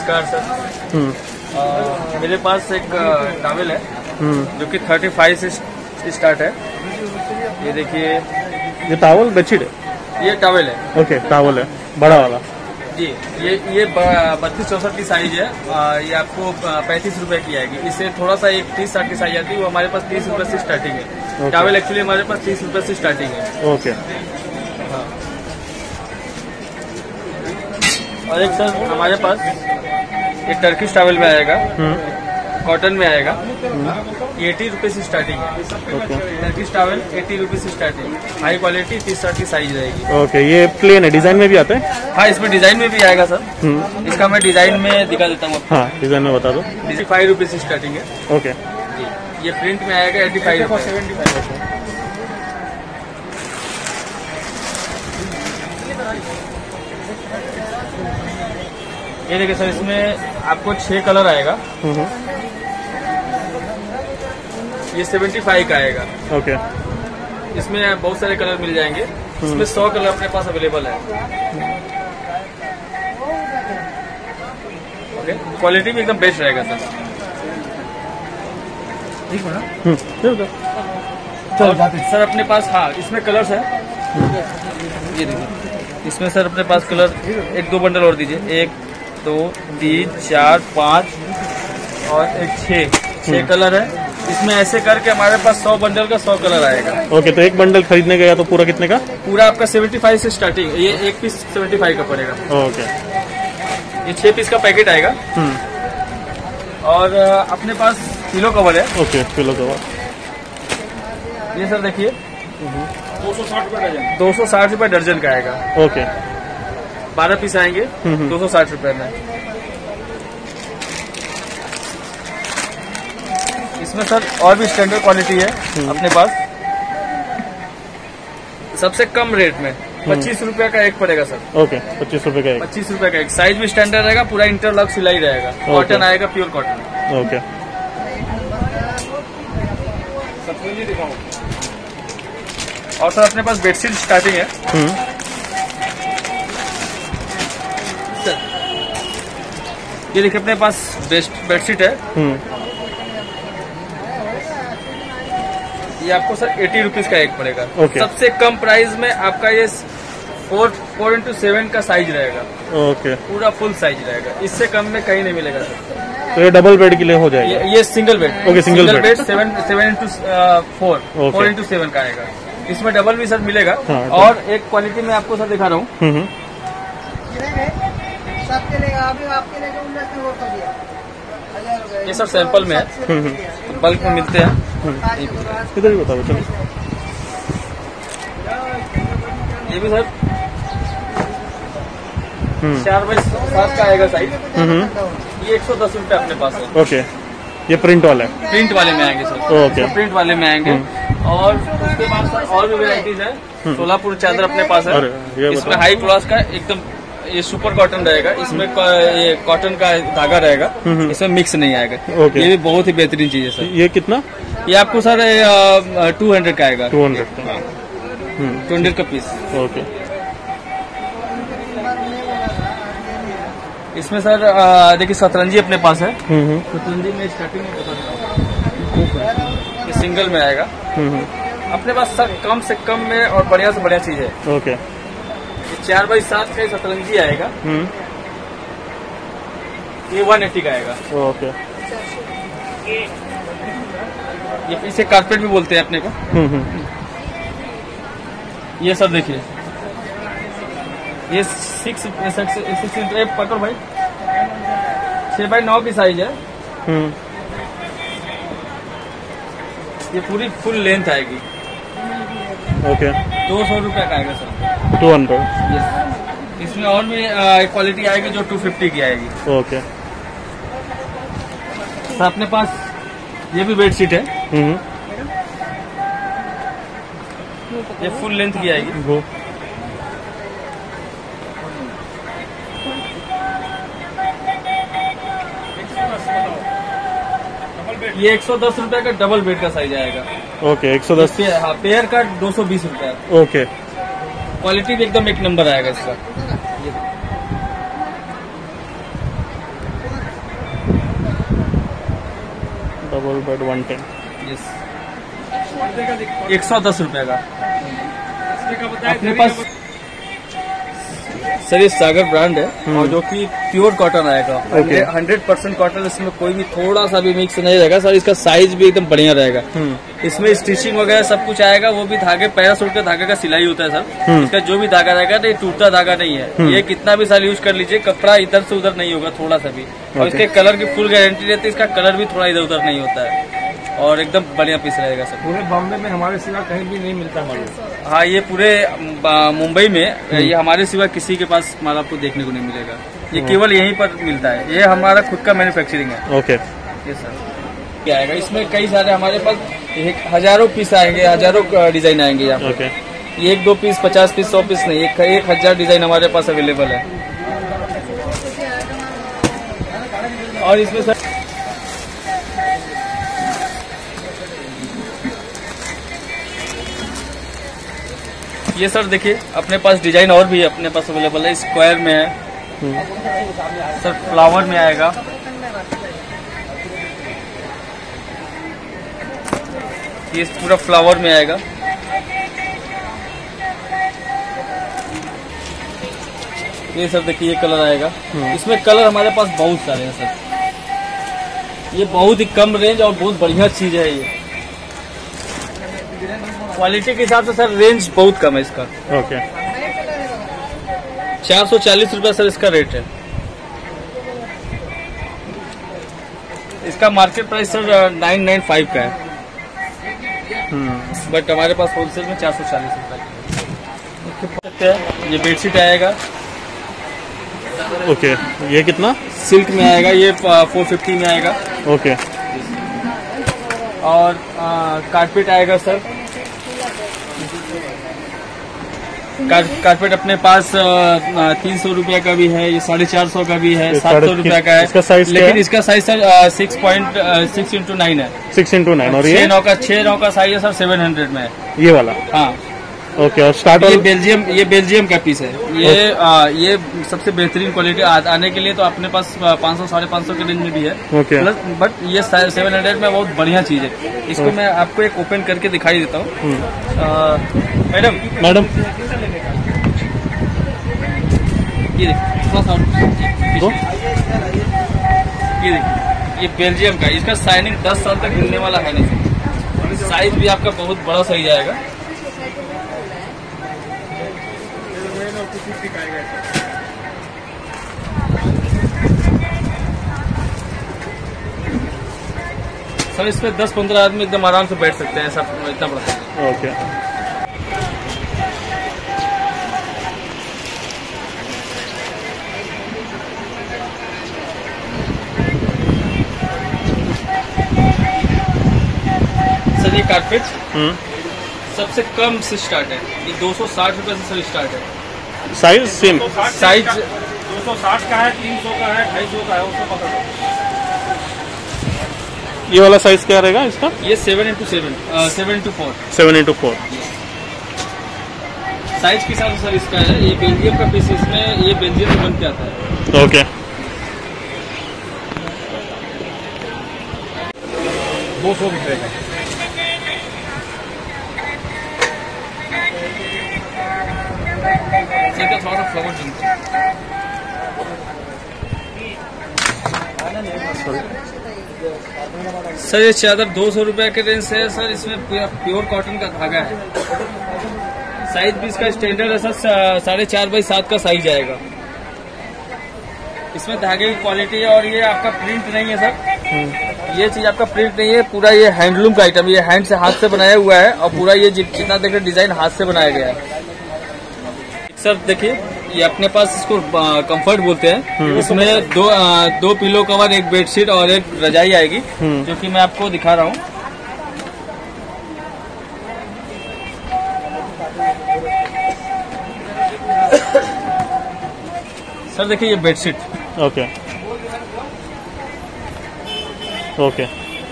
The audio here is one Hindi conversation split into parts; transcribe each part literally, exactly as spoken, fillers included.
नमस्कार सर। आ, मेरे पास एक टॉवेल है जो कि थर्टी फाइव से स्टार्ट है। ये देखिए, ये टॉवेल बेडशीट है? ये टॉवेल है। ओके, टॉवेल है बड़ा वाला जी। ये ये बत्तीस चौसठ की साइज है। आ, ये आपको पैंतीस रुपए की आएगी। इससे थोड़ा सा एक तीस साठ की साइज आती है, वो हमारे पास तीस रुपए से स्टार्टिंग है। टॉवेल एक्चुअली हमारे पास तीस रुपए से स्टार्टिंग है। ओके। हाँ। और एक सर हमारे पास एक टर्किश टॉवेल में आएगा, कॉटन में आएगा। एटी रुपीज से स्टार्टिंग है। Okay. Turkish towel eighty rupees से स्टार्टिंग, हाई क्वालिटी तीस साठ की साइज रहेगी। ओके। ये प्लेन है, डिजाइन में भी आता है? हाँ, इसमें डिजाइन में भी आएगा सर। इसका मैं डिजाइन में दिखा देता हूँ। हाँ, डिजाइन में बता दो। एटी फाइव रुपीज से स्टार्टिंग है। ओके जी। ये प्रिंट में आएगा एटी फाइव सेवेंटी फाइव। ये देखिए सर, इसमें आपको छह कलर आएगा। ये सेवेंटी फाइव का आएगा। ओके। इसमें बहुत सारे कलर मिल जाएंगे। इसमें सौ कलर अपने पास अवेलेबल है। ओके, क्वालिटी भी एकदम बेस्ट रहेगा सर। ठीक है ना? चलो सर, अपने पास हाँ इसमें कलर्स है। ये देखिए, इसमें सर अपने पास कलर एक दो बंडल और दीजिए। एक दो तीन चार पाँच और एक छः छः कलर है। इसमें ऐसे करके हमारे पास सौ बंडल का सौ कलर आएगा। ओके, तो एक बंडल खरीदने गया तो पूरा कितने का? पूरा आपका सेवेंटी फाइव से स्टार्टिंग। ये एक पीस सेवेंटी फाइव का पड़ेगा। ओके। ये छह पीस का पैकेट आएगा। और अपने पास पिलो कवर है। Okay, pillow cover. ये सर देखिए, दो सौ साठ रुपए दर्जन। दो सौ साठ रुपए दर्जन का आएगा। ओके। बारह पीस आएंगे, दो सौ साठ रुपए में। इसमें सर और भी स्टैंडर्ड क्वालिटी है अपने पास। सबसे कम रेट में पच्चीस रुपए का एक पड़ेगा सर। ओके, पच्चीस रुपए का एक। पच्चीस रुपए का एक। साइज भी स्टैंडर्ड रहेगा, पूरा इंटरलॉक सिलाई रहेगा। कॉटन आएगा, प्योर कॉटन। ओके। और सर अपने पास बेडशीट स्टार्टिंग है। सर ये देखिए, अपने पास बेस्ट बेडशीट है। ये आपको सर एटी रुपीज का एक पड़ेगा। okay. सबसे कम प्राइस में आपका ये फोर फोर इंटू सेवन का साइज रहेगा। ओके। पूरा फुल साइज रहेगा। इससे कम में कहीं नहीं मिलेगा सर। तो ये डबल बेड के लिए हो जाएगा? ये, ये single bed. Okay, single bed seven seven into four four into seven का आएगा। इसमें डबल भी सर मिलेगा। हाँ, और एक क्वालिटी में आपको सर दिखा रहा हूँ। ये सब सैंपल में है, बल्क में मिलते हैं। इधर भी बताओ। चलो, ये भी सर चार बाई सात का आएगा साइज। ये एक सौ दस रुपए अपने पास है। ओके। ये प्रिंट वाला है? प्रिंट वाले में आएंगे सर। ओके। तो प्रिंट वाले में आएंगे। और उसके बाद सर और भी वेराइटीज है। सोलापुर चादर अपने पास है। इसमें हाई क्लास का एकदम ये सुपर कॉटन रहेगा। इसमें ये कॉटन का धागा रहेगा। इसमें मिक्स नहीं आएगा। ये भी बहुत ही बेहतरीन चीज है सर। ये कितना? ये आपको सर टू हंड्रेड का आएगा। टू हंड्रेड का? टू हंड्रेड का पीस। ओके। इसमें सर देखिए, सतरंजी अपने पास है। सतरंजी में स्टार्टिंग में बता देता हूँ, ये सिंगल में आएगा। अपने पास सर कम से कम में और बढ़िया से बढ़िया चीज है। ओके। चार बाई सात का सतरंजी आएगा। ये वन एट्टी का आएगा। ओके। ये इसे कारपेट भी बोलते हैं अपने को। ये सर देखिए, ये सिक्स सिक्स पकड़ भाई, छह बाई नौ की साइज है। ये पूरी फुल लेंथ आएगी। ओके। दो सौ रुपए का आएगा सर। Two hundred. इसमें और भी क्वालिटी आएगी जो टू फिफ्टी की आएगी। ओके। तो अपने पास ये भी बेडशीट है। ये फुल लेंथ की आएगी। वो ये एक सौ दस रुपए का डबल बेड का साइज आएगा। ओके, एक सौ दस। हाँ, पेयर का दो सौ बीस रुपए। ओके। क्वालिटी भी एकदम एक नंबर आएगा इसका। Double bed one ten. Yes, एक सौ दस रुपये का अपने पास सर। ये सागर ब्रांड है और जो कि प्योर कॉटन आएगा। Okay. हंड्रेड परसेंट कॉटन, इसमें कोई भी थोड़ा सा भी मिक्स नहीं रहेगा सर। इसका साइज भी एकदम बढ़िया रहेगा। इसमें स्टिचिंग वगैरह सब कुछ आएगा, वो भी धागे पैरासूट के धागे का सिलाई होता है सर। इसका जो भी धागा रहेगा ये टूटता धागा नहीं है। ये कितना भी साल यूज कर लीजिए, कपड़ा इधर से उधर नहीं होगा थोड़ा सा भी। और इसके कलर की फुल गारंटी रहती है, इसका कलर भी थोड़ा इधर उधर नहीं होता है और एकदम बढ़िया पीस रहेगा सर। पूरे बॉम्बे में हमारे सिवा कहीं भी नहीं मिलता मालूम। हाँ, ये पूरे मुंबई में ये हमारे सिवा किसी के पास माल आपको देखने को नहीं मिलेगा। ये केवल यहीं पर मिलता है। ये हमारा खुद का मैन्युफैक्चरिंग है। ओके, ये सर क्या आएगा इसमें कई सारे हमारे पास एक हजारों पीस आएंगे, हजारों डिजाइन आएंगे यहाँ पे। ओके, ये एक दो पीस, पचास पीस, सौ पीस नहीं, एक एक हजार डिजाइन हमारे पास अवेलेबल है। और इसमें सर ये सर देखिए अपने पास डिजाइन और भी अपने पास अवेलेबल है। स्क्वायर में है सर, फ्लावर में आएगा, ये पूरा फ्लावर में आएगा। ये सर देखिए ये कलर आएगा। इसमें कलर हमारे पास बहुत सारे हैं सर। ये बहुत ही कम रेंज और बहुत बढ़िया चीज है। ये क्वालिटी के हिसाब से सर रेंज बहुत कम है इसका। ओके, चार सौ चालीस रुपया सर इसका रेट है। इसका market price sir nine nine five का है, बट हमारे पास होलसेल में चार सौ चालीस रुपये। ये बेडशीट आएगा। ओके, ये कितना? सिल्क में आएगा, ये फोर फिफ्टी में आएगा। ओके, और कारपेट आएगा सर। कारपेट अपने पास तीन सौ रुपया का भी है, ये साढ़े चार सौ का भी है, सात सौ रुपया का है। इसका साइज लेकिन इसका size sir six point six into nine है। Six into nine. और ये छह नौ का छह नौ का साइज है सर, सेवन हंड्रेड में है ये वाला। हाँ, ओके, और स्टार्ट ये बेल्जियम ये बेल्जियम का पीस है। ये आ, ये सबसे बेहतरीन क्वालिटी आने के लिए तो अपने पास पाँच सौ साढ़े पाँच सौ के रेंज में भी है। ओके, प्लस बट ये सेवन हंड्रेड में बहुत बढ़िया चीज है। इसको मैं आपको एक ओपन करके दिखाई देता हूँ। मैडम मैडम ये देखिए थोड़ा सा, ये देखिए ये बेल्जियम का, इसका साइनिंग दस साल तक हिलने वाला है नहीं। साइज भी आपका बहुत बड़ा साइज आएगा। सर इस पे दस पंद्रह आदमी एकदम आराम से बैठ सकते हैं, ऐसा इतना बड़ा साइज। ओके, सर ये कारपेट हम्म, सबसे कम से स्टार्ट है। ये दो सौ साठ रुपए से सर स्टार्ट है। Size same? साइज दो सौ साठ का है, तीन सौ का है, ढाई सौ का है, उसको पकड़ लो। ये वाला साइज क्या रहेगा इसका? ये seven into seven seven into four seven into four size के हिसाब से सर इसका है। ये बेल्जियम का पीस, इसमें ये बेल्जियम में बन के आता है। ओके, दो सौ रुपये का। इसका थोड़ा सा फ्लावर जमता है। सर ये चादर दो सौ रुपए के रेंज से है सर। इसमें प्योर कॉटन का धागा है। साइज भी इसका स्टैंडर्ड है सर, साढ़े चार बाई सात का साइज आएगा। इसमें धागे की क्वालिटी है और ये आपका प्रिंट नहीं है सर। ये चीज आपका प्रिंट नहीं है, पूरा ये हैंडलूम का आइटम, ये हैंड से हाथ से बनाया हुआ है और पूरा ये जितना देख रहे डिजाइन हाथ से बनाया गया है। सर देखिए ये अपने पास इसको कंफर्ट बोलते हैं। इसमें दो आ, दो पिलो कवर, एक बेडशीट और एक रजाई आएगी, जो कि मैं आपको दिखा रहा हूँ। सर देखिए ये बेडशीट। ओके, ओके,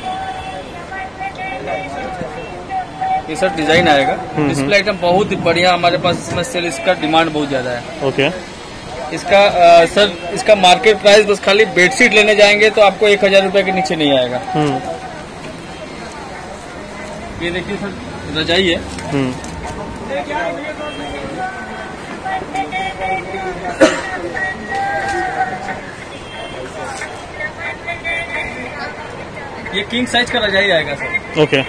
ये सब डिजाइन आएगा। डिस्प्ले आइटम बहुत ही बढ़िया हमारे पास इसमें सेल, इसका डिमांड बहुत ज्यादा है। ओके, इसका आ, सर इसका मार्केट प्राइस बस खाली बेडशीट लेने जाएंगे तो आपको एक हजार रुपए के नीचे नहीं आएगा। ये देखिए सर, रजाई है। हम्म ये किंग साइज का रजाई आएगा सर। ओके,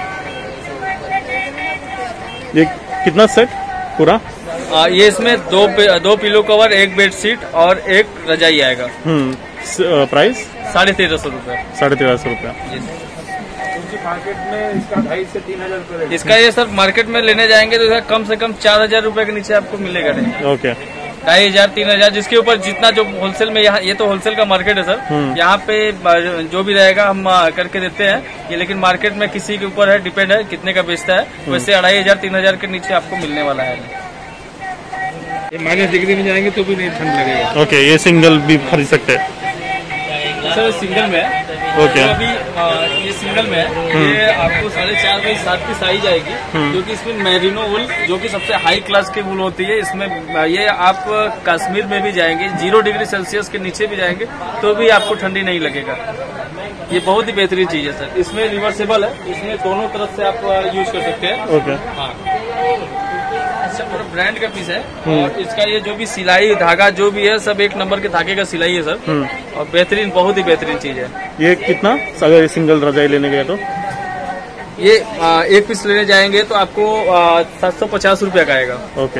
ये कितना सेट पूरा? आ, ये इसमें दो दो पिलो कवर, एक बेड शीट और एक रजाई आएगा। हम्म प्राइस साढ़े तेरह सौ रूपये। साढ़े तेरह सौ रुपया। मार्केट में इसका ढाई से तीन हजार रुपये। इसका ये सर मार्केट में लेने जाएंगे तो इसका कम से कम चार हजार रूपये के नीचे आपको मिलेगा नहीं। ओके, ढाई हजार तीन हजार जिसके ऊपर जितना जो होलसेल में, यहाँ ये तो होलसेल का मार्केट है सर। यहाँ पे जो भी रहेगा हम करके देते हैं ये, लेकिन मार्केट में किसी के ऊपर है, डिपेंड है कितने का बेचता है। वैसे अढ़ाई हजार तीन हजार के नीचे आपको मिलने वाला है। ये माइनस डिग्री में जाएंगे तो भी नहीं ठंड लगेगा। ओके, ये सिंगल भी खरीद सकते हैं सर, सिंगल में है। ओके, तो अभी आ, ये सिंगल में है। ये आपको साढ़े चार बाई सात की साइज आएगी, जो कि इसमें मेरिनो वुल, जो कि सबसे हाई क्लास की वुल होती है। इसमें ये आप कश्मीर में भी जाएंगे, जीरो डिग्री सेल्सियस के नीचे भी जाएंगे तो भी आपको ठंडी नहीं लगेगा। ये बहुत ही बेहतरीन चीज है सर। इसमें रिवर्सेबल है, इसमें दोनों तरफ से आप यूज कर सकते हैं। ओके, हाँ, अच्छा पूरा ब्रांड का पीस है। और इसका ये जो भी सिलाई धागा जो भी है सब एक नंबर के धागे का सिलाई है सर। और बेहतरीन, बहुत ही बेहतरीन चीज है। ये कितना अगर ये सिंगल रजाई लेने गया तो? ये आ, एक पीस लेने जाएंगे तो आपको सात सौ पचास रूपये का आएगा। ओके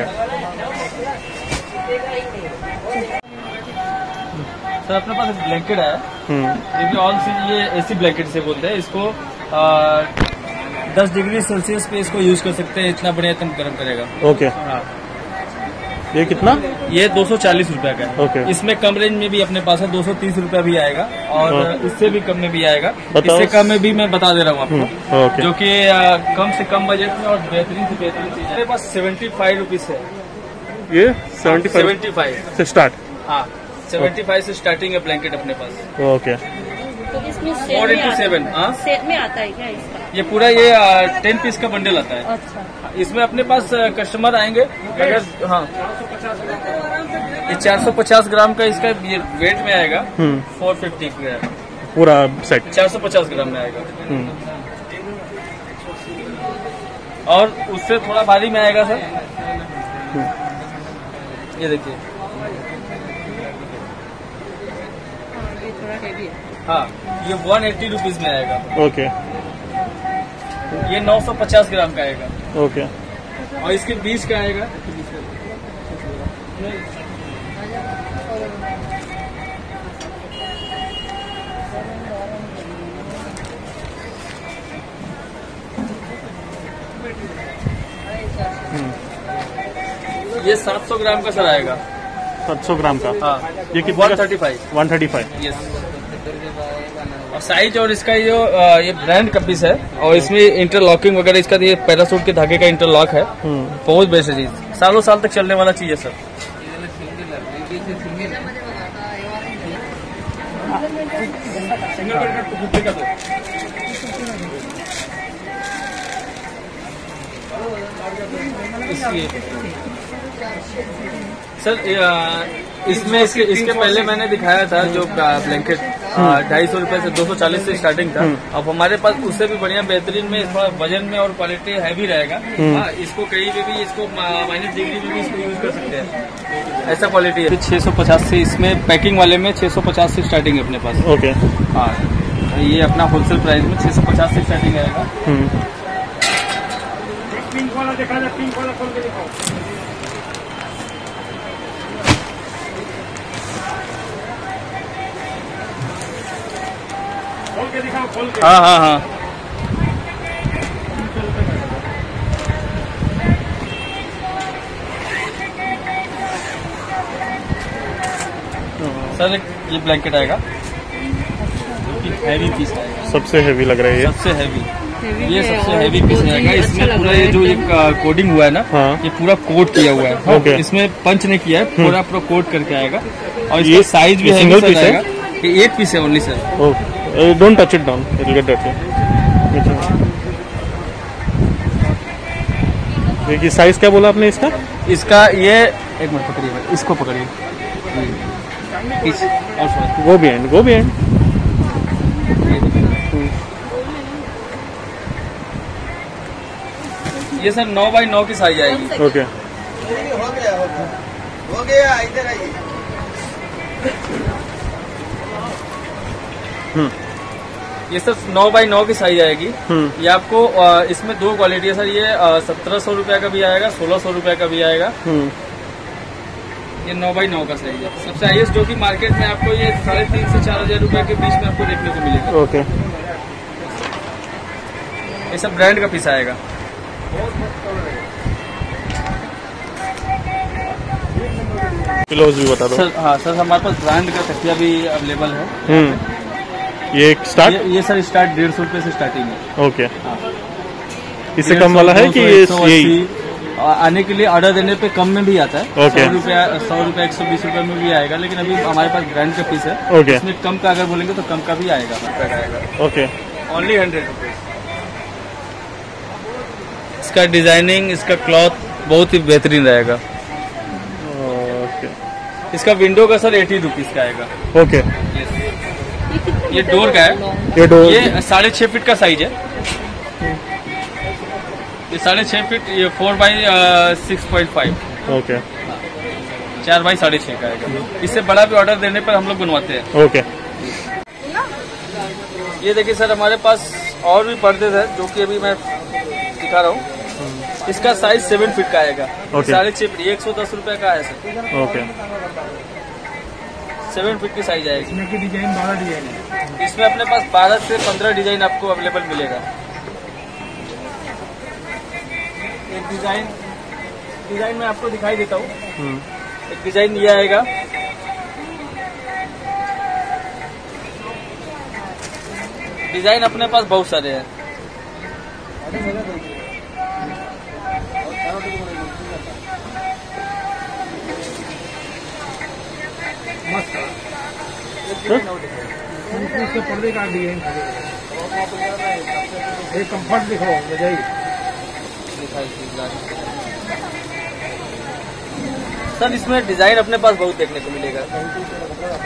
सर, अपने पास ब्लैंकेट है, हम्म ऑल ये एसी ब्लैंकेट से बोलते हैं इसको। आ, दस डिग्री सेल्सियस पे इसको यूज कर सकते हैं, इतना बढ़िया तुम गर्म करेगा। ओके, हाँ, ये कितना? ये दो सौ चालीस रूपये का है। ओके, इसमें कम रेंज में भी अपने पास है, दो सौ तीस रूपया भी आएगा और इससे भी कम में भी आएगा। बताओ। इससे कम में भी मैं बता दे रहा हूँ आपको, ओके, जो कि आ, कम से कम बजट में और बेहतरीन से बेहतरीन चीज है। मेरे पास सेवेंटी फाइव रुपीज है। ये सेवेंटी फाइव सेवेंटी फाइव से स्टार्ट? हाँ, सेवेंटी फाइव से स्टार्टिंग है ब्लैंकेट अपने पास। ओके, तो इसमें फोर इंटू सेवन। हाँ, सेट में आता है क्या इसका? ये पूरा ये टेन पीस का बंडल आता है। अच्छा, इसमें अपने पास कस्टमर आएंगे अगर, हाँ, ये चार सौ पचास ग्राम का इसका ये वेट में आएगा। हम्म फोर फिफ्टी ग्राम पूरा सेट चार सौ पचास ग्राम में आएगा। हम्म और उससे थोड़ा भारी में आएगा सर। ये देखिए, ये थोड़ा हेवी है। हाँ, ये वन एट्टी रुपीज में आएगा। ओके, ये नौ सौ पचास ग्राम का आएगा। ओके, और इसके बीच का आएगा। ये सात सौ ग्राम का सर आएगा। सात सौ ग्राम का? हाँ, ये कितना? One thirty five. One thirty five. Yes. और साइज और इसका ये जो आ, ये ब्रांड का पीस है और इसमें इंटरलॉकिंग वगैरह इसका ये पैरासूट के धागे का इंटरलॉक है। बहुत बेस्ट चीज, सालों साल तक चलने वाला चीज है सर। सर इसमें इसके इसके पहले मैंने दिखाया था जो ब्लैंकेट ढाई सौ रूपये से दो सौ चालीस से स्टार्टिंग था। अब हमारे पास उससे भी बढ़िया बेहतरीन में थोड़ा वजन में और क्वालिटी हैवी रहेगा। हाँ, इसको कहीं पे भी इसको माइनस डिग्री में भी इसको यूज कर सकते हैं, ऐसा क्वालिटी है। छह सौ पचास से इसमें पैकिंग वाले में छह सौ पचास से स्टार्टिंग है अपने पास। ओके, हाँ, ये अपना होलसेल प्राइस में छह सौ पचास से स्टार्टिंग आएगा। पिंक वाला दिखा दे, पिंक वाला खोल के दिखाओ। खोल के दिखाओ, खोल के। हाँ हाँ हाँ, सर ये ब्लैंकेट आएगा, हैवी पीस आएगा, सबसे हैवी लग रहा है ये। सबसे हैवी, ये सबसे हैवी पीस आएगा। इसमें पूरा ये जो एक कोडिंग हुआ है ना, हाँ। ये पूरा कोड किया हुआ है। ओके। इसमें पंच नहीं किया है, पूरा पूरा कोड करके आएगा। और इसका ये साइज भी ये है, सिंगल पीस है? ये एक पीस है only sir. Don't touch it down, it will get dirty. ये साइज क्या बोला आपने इसका? इसका ये एक मिनट पकड़िए, इसको पकड़िए, और थोड़ा गो भी एंड, गो भी एंड। ये सर नौ बाई नौ की साइज आएगी। ओके हो गया हो गया हो गया इधर आइए। हम्म ये सर नौ बाई नौ की साइज आएगी। हम्म ये आपको अ, इसमें दो क्वालिटी है सर। ये सत्रह सौ रुपया का भी आएगा, सोलह सौ रुपया का भी आएगा। हम्म ये नौ बाई नौ का साइज है। सबसे हाईएस्ट जो कि मार्केट में आपको ये साढ़े तीन से चार हजार रुपए के बीच में आपको देखने को मिलेगा। ओके ये सब ब्रांड का पीस आएगा। पिलोज भी बता दो। सर हाँ सर, हमारे पास ब्रांड का तकिया भी अवेलेबल है। हम्म ये एक स्टार्ट। ये, ये सर स्टार्ट डेढ़ सौ रुपये से स्टार्टिंग है। ओके हाँ। इससे कम वाला है कि ये यही? आने के लिए ऑर्डर देने पे कम में भी आता है। ओके। सौ रुपया सौ रुपया एक सौ बीस रुपये में भी आएगा, लेकिन अभी हमारे पास ब्रांड का पीस है। ओके इसमें कम का अगर बोलेंगे तो कम का भी आएगा, रुपये का आएगा। Okay only hundred rupees. इसका डिजाइनिंग, इसका क्लॉथ बहुत ही बेहतरीन रहेगा। ओके इसका विंडो का सर एटी रुपीज का आएगा। ओके ये डोर का है। ये डोर ये साढ़े छह फीट का साइज है। ये साढ़े छह फीट, ये four by six point five okay चार बाई साढ़े छह का आएगा। इससे बड़ा भी ऑर्डर देने पर हम लोग बनवाते हैं। ओके ये देखिए सर, हमारे पास और भी पर्दे हैं जो कि अभी मैं दिखा रहा हूँ। इसका साइज सेवन फीट का आएगा। ओके। साढ़े छह फीट, एक सौ दस रुपए का है सर। ओके सेवन फीट की साइज आएगी। इसमें की डिजाइन बारह डिजाइन है। इसमें अपने पास बारह से पंद्रह डिजाइन आपको अवेलेबल मिलेगा। एक डिजाइन डिजाइन में आपको दिखाई देता हूँ। हम्म एक डिजाइन ये आएगा। डिजाइन अपने पास बहुत सारे हैं। इसके पर्दे का डिजाइन एक कंफर्ट दिखाओ रजाई। सर इसमें डिजाइन अपने पास बहुत देखने को मिलेगा।